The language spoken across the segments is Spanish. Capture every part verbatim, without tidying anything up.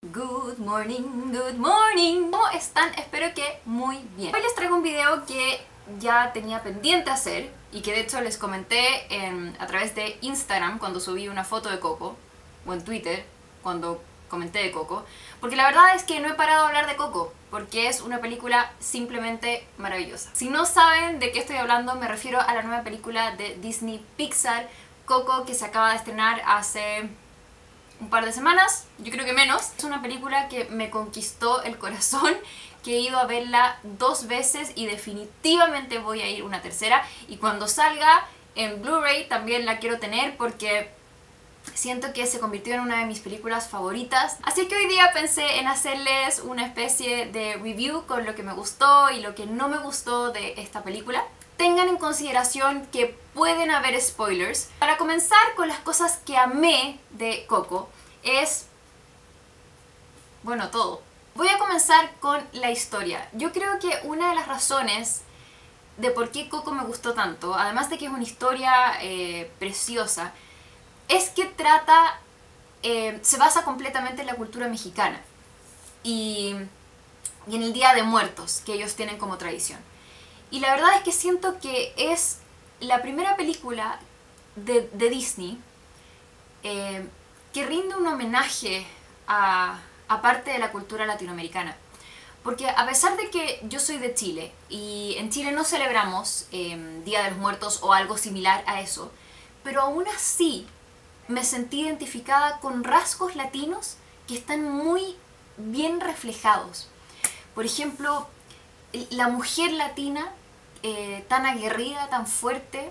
Good morning, good morning. ¿Cómo están? Espero que muy bien. Hoy les traigo un video que ya tenía pendiente hacer y que de hecho les comenté en, a través de Instagram cuando subí una foto de Coco, o en Twitter cuando comenté de Coco, porque la verdad es que no he parado de hablar de Coco porque es una película simplemente maravillosa. Si no saben de qué estoy hablando, me refiero a la nueva película de Disney Pixar, Coco, que se acaba de estrenar hace un par de semanas, yo creo que menos. Es una película que me conquistó el corazón, que he ido a verla dos veces y definitivamente voy a ir una tercera, y cuando salga en Blu-ray también la quiero tener porque siento que se convirtió en una de mis películas favoritas. Así que hoy día pensé en hacerles una especie de review con lo que me gustó y lo que no me gustó de esta película. Tengan en consideración que pueden haber spoilers. Para comenzar con las cosas que amé de Coco es... bueno, todo. Voy a comenzar con la historia. Yo creo que una de las razones de por qué Coco me gustó tanto, además de que es una historia eh, preciosa, es que trata... Eh, se basa completamente en la cultura mexicana y, y en el Día de Muertos que ellos tienen como tradición. Y la verdad es que siento que es la primera película de, de Disney eh, que rinde un homenaje a, a parte de la cultura latinoamericana. Porque a pesar de que yo soy de Chile y en Chile no celebramos eh, Día de los Muertos o algo similar a eso, pero aún así me sentí identificada con rasgos latinos que están muy bien reflejados. Por ejemplo, la mujer latina, eh, tan aguerrida, tan fuerte,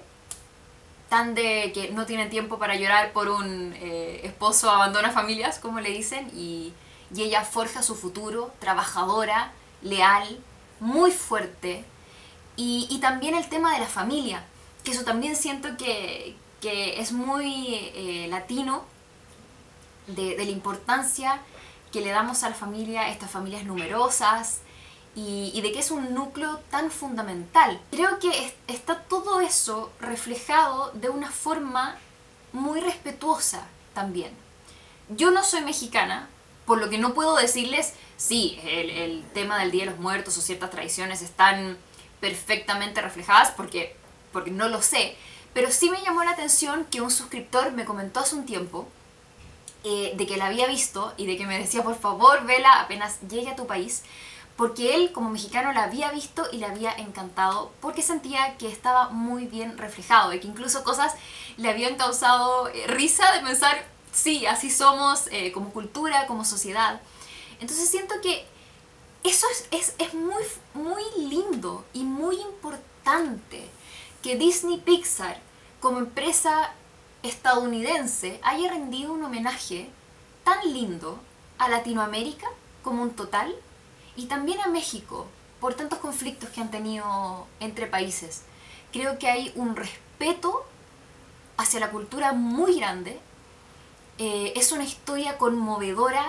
tan de que no tiene tiempo para llorar por un eh, esposo abandona familias, como le dicen, y, y ella forja su futuro, trabajadora, leal, muy fuerte. Y, y también el tema de la familia, que eso también siento que, que es muy eh, latino, de, de la importancia que le damos a la familia, estas familias numerosas, y, y de que es un núcleo tan fundamental. Creo que es, está todo eso reflejado de una forma muy respetuosa también. Yo no soy mexicana, por lo que no puedo decirles, sí, el, el tema del Día de los Muertos o ciertas tradiciones están perfectamente reflejadas, porque, porque no lo sé, pero sí me llamó la atención que un suscriptor me comentó hace un tiempo eh, de que la había visto y de que me decía, por favor, vela apenas llegue a tu país, porque él como mexicano la había visto y le había encantado porque sentía que estaba muy bien reflejado y que incluso cosas le habían causado eh, risa de pensar, sí, así somos eh, como cultura, como sociedad. Entonces siento que eso es, es, es muy, muy lindo y muy importante que Disney Pixar, como empresa estadounidense, haya rendido un homenaje tan lindo a Latinoamérica como un total, y también a México, por tantos conflictos que han tenido entre países. Creo que hay un respeto hacia la cultura muy grande. Eh, es una historia conmovedora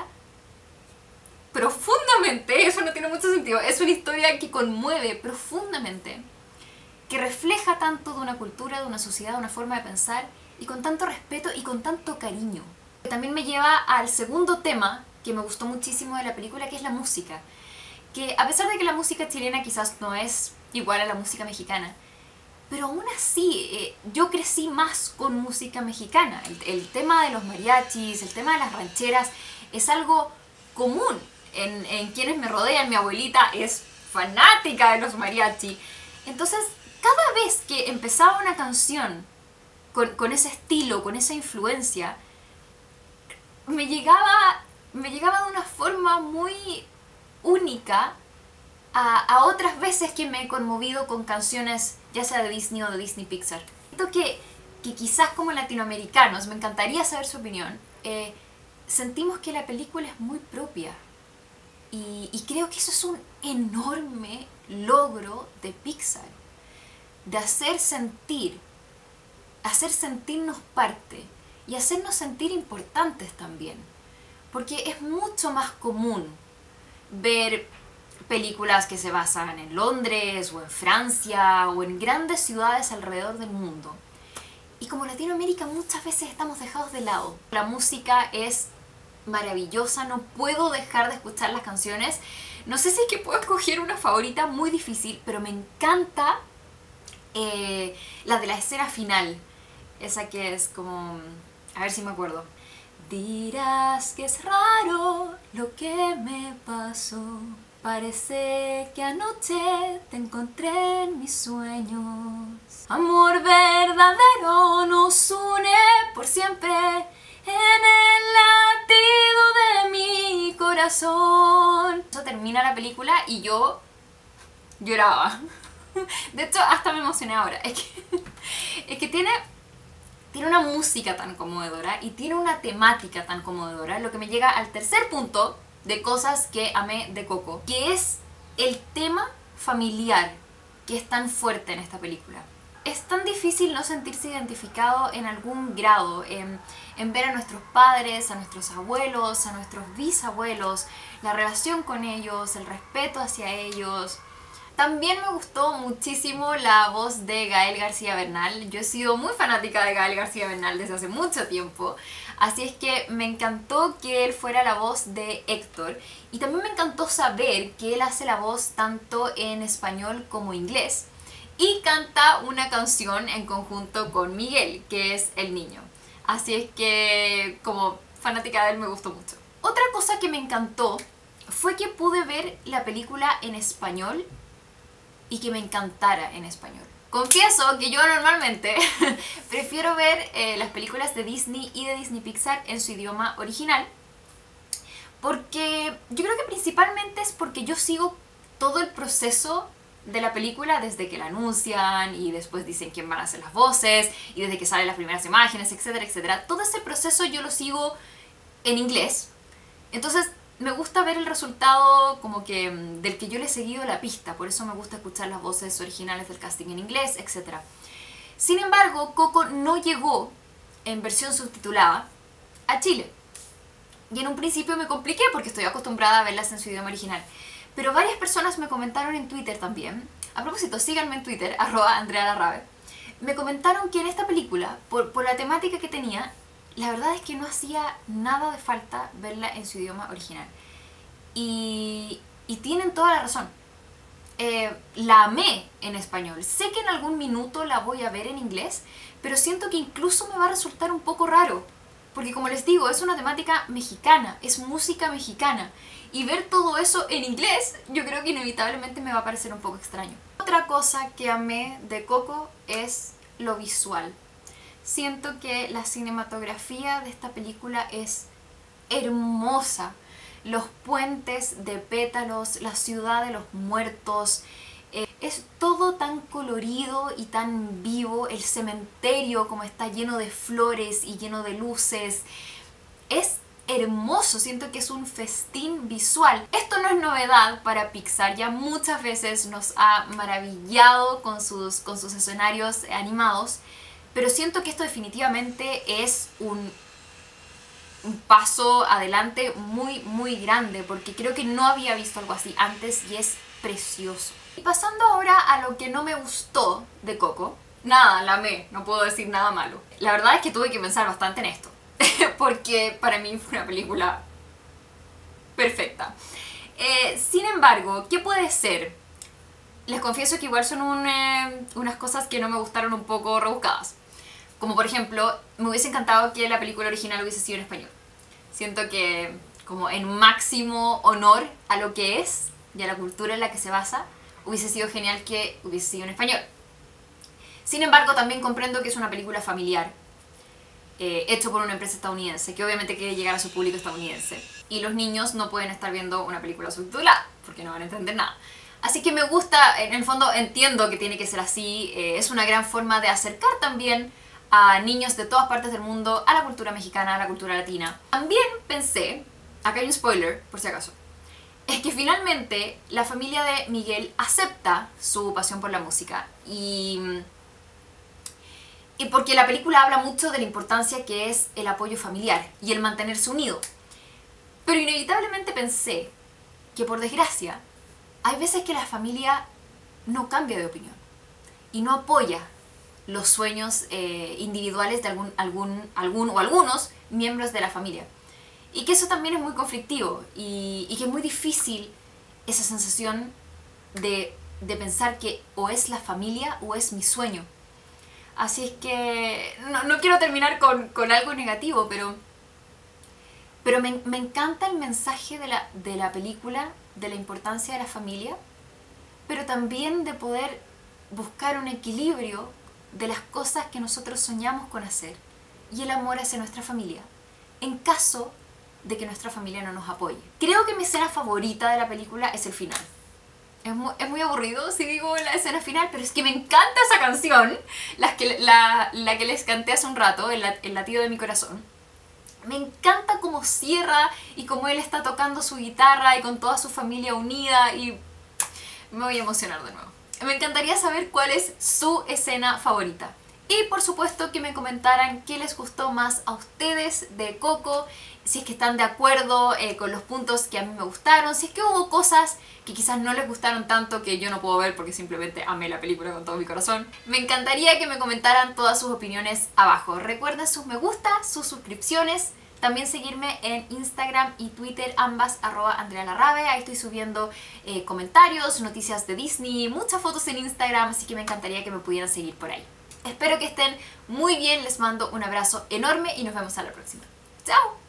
profundamente, eso no tiene mucho sentido, es una historia que conmueve profundamente, que refleja tanto de una cultura, de una sociedad, de una forma de pensar, y con tanto respeto y con tanto cariño. También me lleva al segundo tema que me gustó muchísimo de la película, que es la música. Que a pesar de que la música chilena quizás no es igual a la música mexicana, pero aún así eh, yo crecí más con música mexicana. El, el tema de los mariachis, el tema de las rancheras es algo común en, en quienes me rodean. Mi abuelita es fanática de los mariachis. Entonces, cada vez que empezaba una canción con, con ese estilo, con esa influencia, me llegaba, me llegaba de una forma muy única a, a otras veces que me he conmovido con canciones ya sea de Disney o de Disney Pixar. Siento que, que quizás como latinoamericanos, me encantaría saber su opinión, eh, sentimos que la película es muy propia y, y creo que eso es un enorme logro de Pixar, de hacer sentir, hacer sentirnos parte y hacernos sentir importantes también, porque es mucho más común ver películas que se basan en Londres o en Francia o en grandes ciudades alrededor del mundo. Y como Latinoamérica muchas veces estamos dejados de lado. La música es maravillosa, no puedo dejar de escuchar las canciones. No sé si es que puedo escoger una favorita, muy difícil, pero me encanta eh, la de la escena final. Esa que es como... a ver si me acuerdo. Dirás que es raro lo que me pasó. Parece que anoche te encontré en mis sueños. Amor verdadero nos une por siempre en el latido de mi corazón. Eso termina la película y yo lloraba. De hecho, hasta me emocioné ahora. Es que, es que tiene, tiene una música tan conmovedora y tiene una temática tan conmovedora, lo que me llega al tercer punto de cosas que amé de Coco, que es el tema familiar que es tan fuerte en esta película. Es tan difícil no sentirse identificado en algún grado, en, en ver a nuestros padres, a nuestros abuelos, a nuestros bisabuelos, la relación con ellos, el respeto hacia ellos. También me gustó muchísimo la voz de Gael García Bernal. Yo he sido muy fanática de Gael García Bernal desde hace mucho tiempo, así es que me encantó que él fuera la voz de Héctor, y también me encantó saber que él hace la voz tanto en español como inglés, y canta una canción en conjunto con Miguel, que es el niño. Así es que como fanática de él me gustó mucho. Otra cosa que me encantó fue que pude ver la película en español y que me encantara en español. Confieso que yo normalmente prefiero ver eh, las películas de Disney y de Disney Pixar en su idioma original, porque yo creo que principalmente es porque yo sigo todo el proceso de la película desde que la anuncian y después dicen quién van a hacer las voces y desde que salen las primeras imágenes, etcétera, etcétera. Todo ese proceso yo lo sigo en inglés, entonces me gusta ver el resultado como que del que yo le he seguido la pista, por eso me gusta escuchar las voces originales del casting en inglés, etcétera. Sin embargo, Coco no llegó en versión subtitulada a Chile. Y en un principio me compliqué porque estoy acostumbrada a verlas en su idioma original. Pero varias personas me comentaron en Twitter también, a propósito, síganme en Twitter, arroba Andrea Larrabe, me comentaron que en esta película, por, por la temática que tenía, la verdad es que no hacía nada de falta verla en su idioma original. Y, y tienen toda la razón. Eh, la amé en español. Sé que en algún minuto la voy a ver en inglés, pero siento que incluso me va a resultar un poco raro. Porque como les digo, es una temática mexicana, es música mexicana. Y ver todo eso en inglés, yo creo que inevitablemente me va a parecer un poco extraño. Otra cosa que amé de Coco es lo visual. Siento que la cinematografía de esta película es hermosa. Los puentes de pétalos, la ciudad de los muertos, eh, es todo tan colorido y tan vivo. El cementerio como está lleno de flores y lleno de luces. Es hermoso, siento que es un festín visual. Esto no es novedad para Pixar, ya muchas veces nos ha maravillado con sus, con sus escenarios animados. Pero siento que esto definitivamente es un, un paso adelante muy, muy grande, porque creo que no había visto algo así antes y es precioso. Y pasando ahora a lo que no me gustó de Coco, nada, la amé, no puedo decir nada malo. La verdad es que tuve que pensar bastante en esto, porque para mí fue una película perfecta. Eh, sin embargo, ¿qué puede ser? Les confieso que igual son un, eh, unas cosas que no me gustaron, un poco rebuscadas. Como por ejemplo, me hubiese encantado que la película original hubiese sido en español. Siento que como en máximo honor a lo que es y a la cultura en la que se basa, hubiese sido genial que hubiese sido en español. Sin embargo, también comprendo que es una película familiar, eh, hecho por una empresa estadounidense, que obviamente quiere llegar a su público estadounidense. Y los niños no pueden estar viendo una película subtitulada, porque no van a entender nada. Así que me gusta, en el fondo entiendo que tiene que ser así, eh, es una gran forma de acercar también a niños de todas partes del mundo a la cultura mexicana, a la cultura latina. También pensé, acá hay un spoiler, por si acaso, es que finalmente la familia de Miguel acepta su pasión por la música y, y porque la película habla mucho de la importancia que es el apoyo familiar y el mantenerse unido. Pero inevitablemente pensé que por desgracia hay veces que la familia no cambia de opinión y no apoya los sueños eh, individuales de algún, algún, algún o algunos miembros de la familia. y que eso también es muy conflictivo y, y que es muy difícil esa sensación de, de pensar que o es la familia o es mi sueño. Así es que no, no quiero terminar con, con algo negativo, pero, pero me, me encanta el mensaje de la, de la película, de la importancia de la familia, pero también de poder buscar un equilibrio de las cosas que nosotros soñamos con hacer y el amor hacia nuestra familia, en caso de que nuestra familia no nos apoye. Creo que mi escena favorita de la película es el final. Es muy, es muy aburrido si digo la escena final, pero es que me encanta esa canción, la que, la, la que les canté hace un rato, el, el latido de mi corazón. Me encanta cómo cierra y cómo él está tocando su guitarra y con toda su familia unida, y me voy a emocionar de nuevo. Me encantaría saber cuál es su escena favorita. Y por supuesto que me comentaran qué les gustó más a ustedes de Coco, si es que están de acuerdo eh, con los puntos que a mí me gustaron, si es que hubo cosas que quizás no les gustaron tanto que yo no puedo ver porque simplemente amé la película con todo mi corazón. Me encantaría que me comentaran todas sus opiniones abajo. Recuerden sus me gusta, sus suscripciones, también seguirme en Instagram y Twitter, ambas arroba Andrea Larrabe. Ahí estoy subiendo eh, comentarios, noticias de Disney, muchas fotos en Instagram, así que me encantaría que me pudieran seguir por ahí. Espero que estén muy bien, les mando un abrazo enorme y nos vemos a la próxima. ¡Chao!